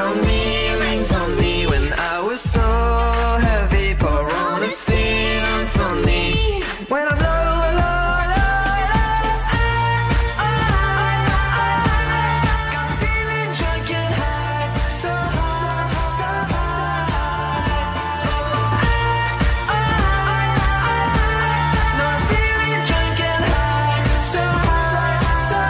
on me, rings on me. When I was so heavy, pour on a symphony. When I'm low, low, low, got a feeling drunk and high, so high, so high. No, I'm feeling drunk and high, so high, so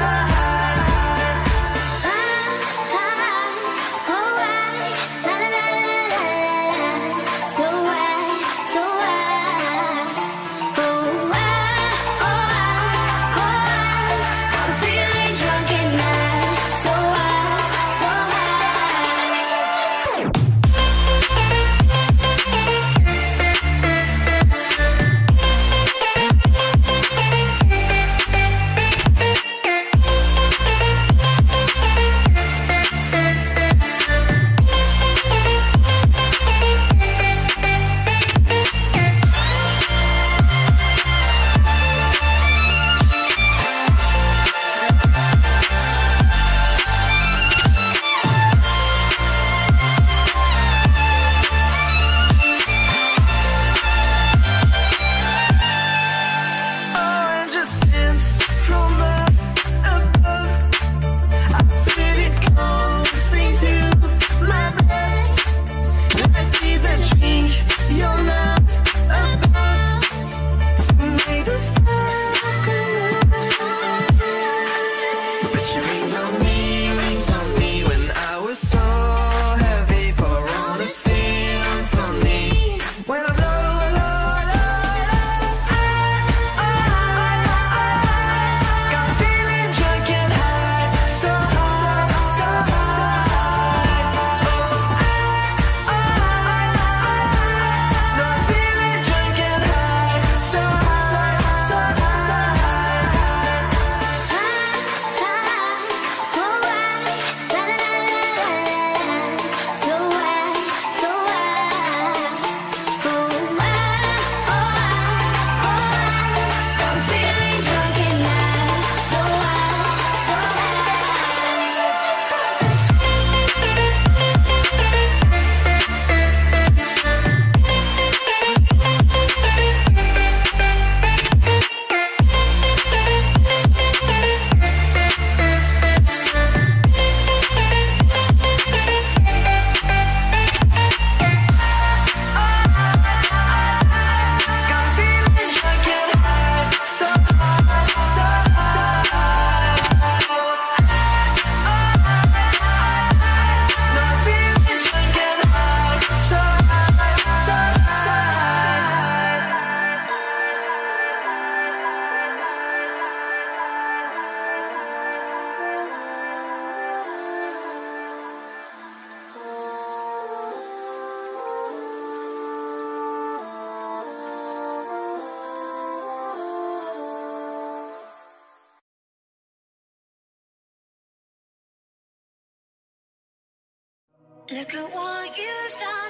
Look at what you've done.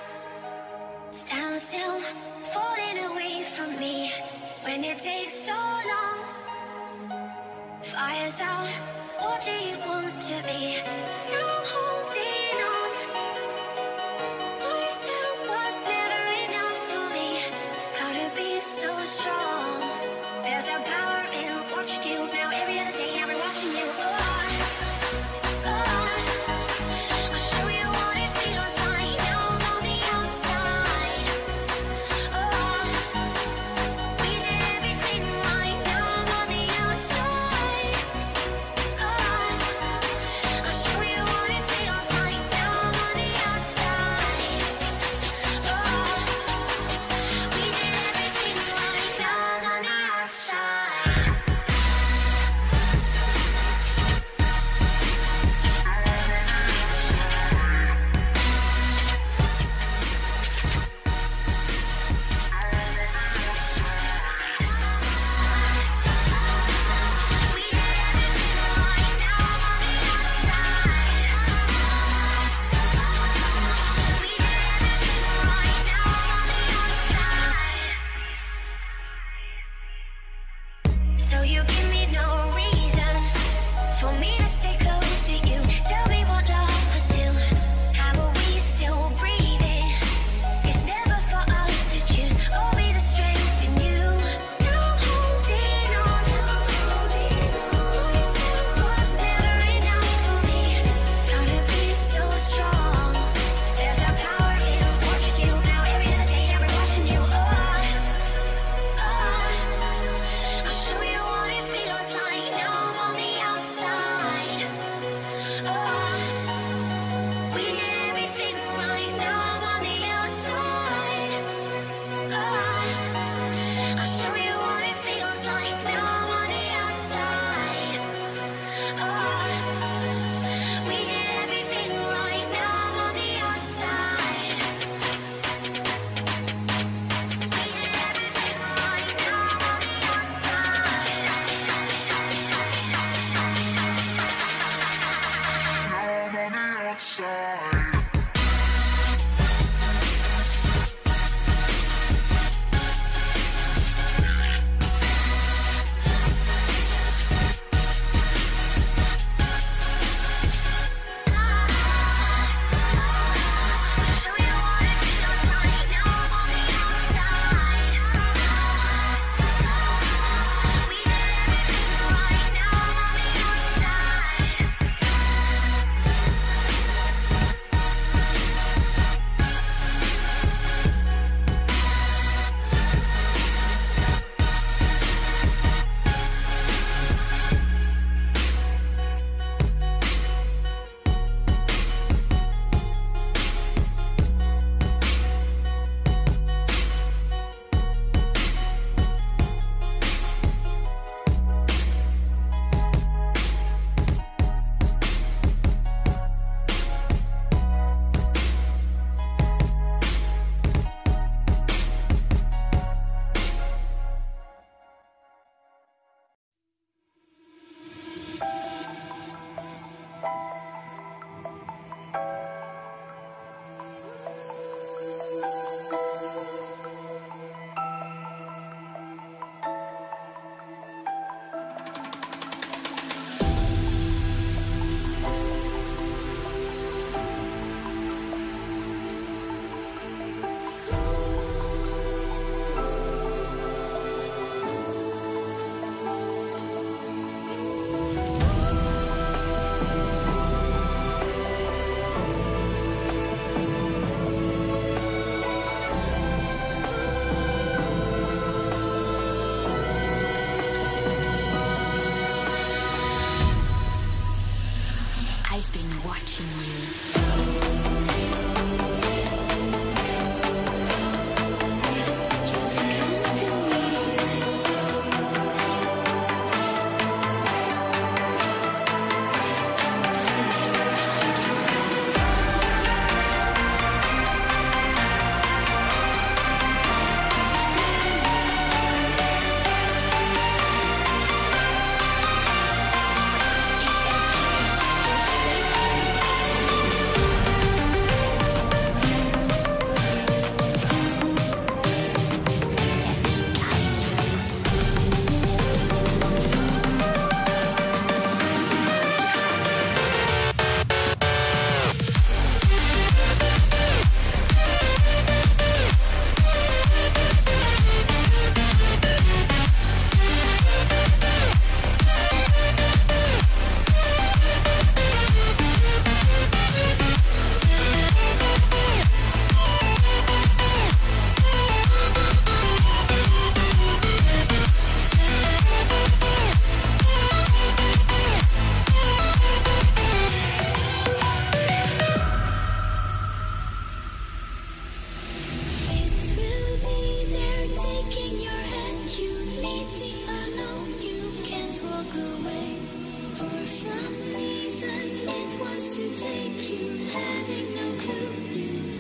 Stand still, falling away from me. When it takes so long, fire's out, what do you want to be? You're holding on. What you said was never enough for me. How to be so strong. There's a power in what you do. Now every other day I'm watching you go on. Show you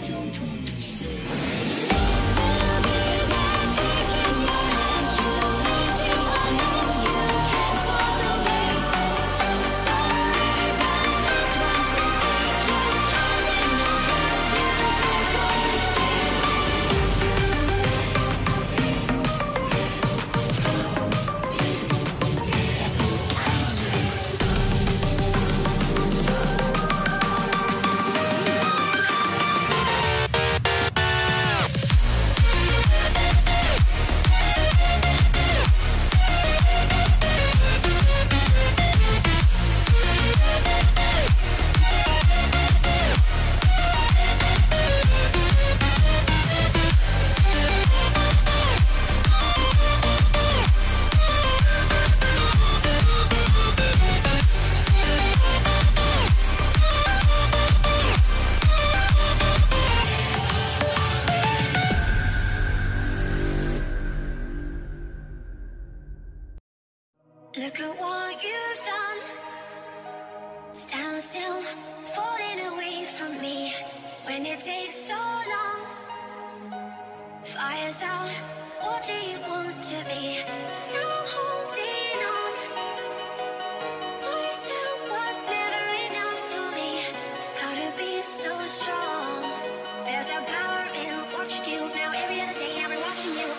Look at what you've done. Stand still, falling away from me. When it takes so long, fire's out. What do you want to be? You're holding on. Myself was never enough for me. How to be so strong? There's a power in what you do. Now every other day I've been watching you.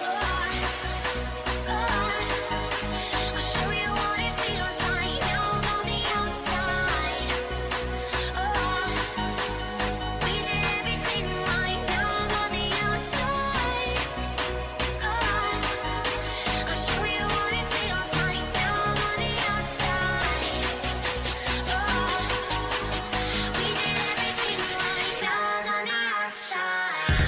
I'll show you what it feels like now I'm on the outside. We did everything right, now I'm on the outside. I'll show you what it feels like now I'm on the outside. We did everything right, now I'm on the outside.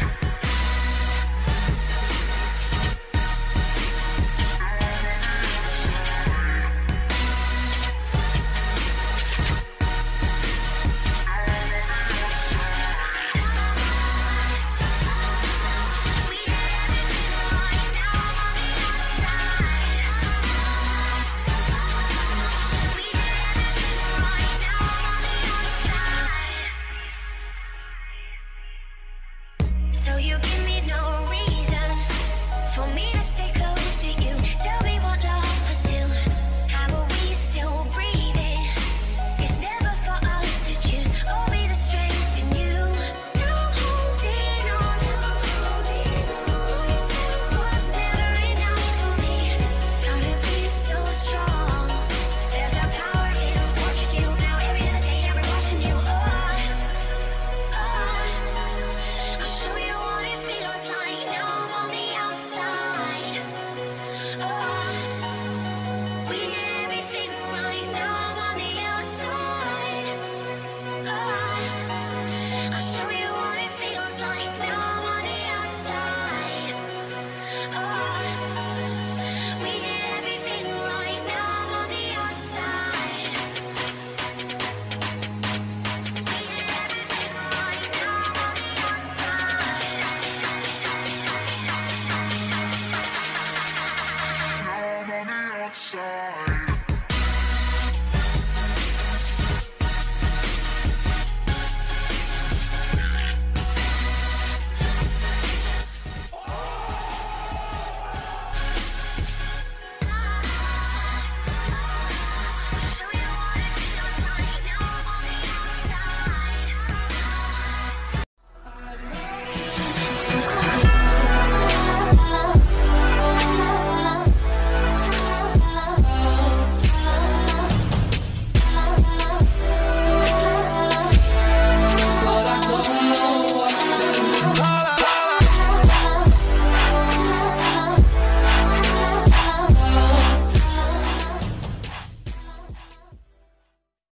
So you